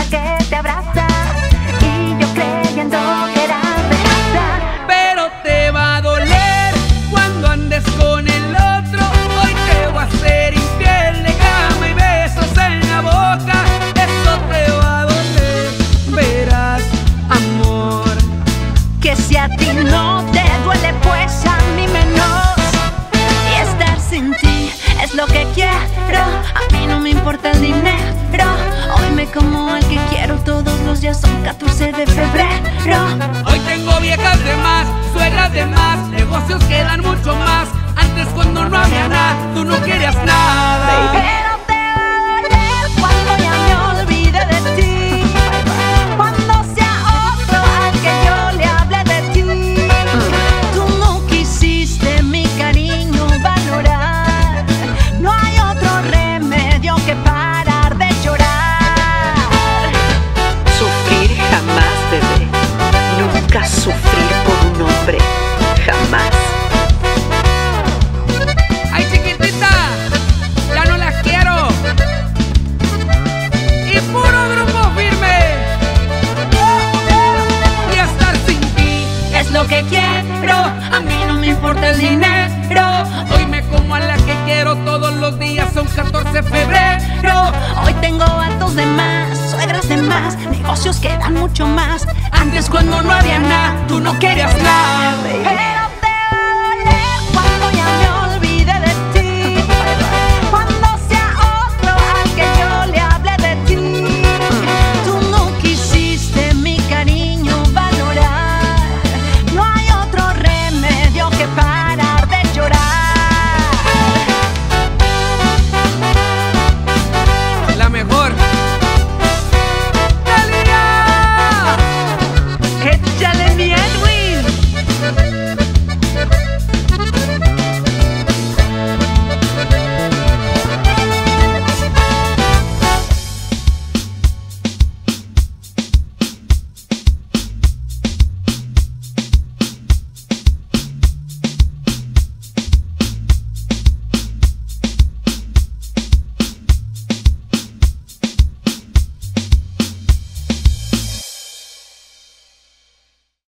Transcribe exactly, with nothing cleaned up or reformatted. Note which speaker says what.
Speaker 1: que te abraza y yo creyendo que eras de casa.
Speaker 2: Pero te va a doler cuando andes con el otro. Hoy te voy a hacer infiel de cama y besos en la boca. Eso te va a doler, verás, amor.
Speaker 1: Que si a ti no te duele, pues a mí menos. Y estar sin ti es lo que quiero. A mí no me importa el dinero. Hoy me como al que quiero todos los días. Son catorce de febrero.
Speaker 2: Hoy tengo viejas de más, suegras de más, negocios que dan mucho más. Antes cuando no había nada, tú no querías nada.
Speaker 1: Pero te va a doler cuando ya me olvide de ti. Cuando sea otro al que yo le hable de ti. Tú no quisiste mi cariño valorar. No hay otro remedio que parar de llorar.
Speaker 3: Sufrir jamás, bebé. Nunca sufrir por un hombre. Jamás.
Speaker 2: Ay, chiquitita, ya no las quiero. Y puro grupo firme. Y estar sin ti
Speaker 1: Es lo que quiero.
Speaker 2: a mí no me importa el dinero. Hoy me como a la que quiero todos los días. Son catorce de febrero.
Speaker 1: Hoy tengo vatos de más, suegras de más, negocios que dan mucho más.
Speaker 2: Antes cuando no había nada, tú no querías nada.
Speaker 1: Pero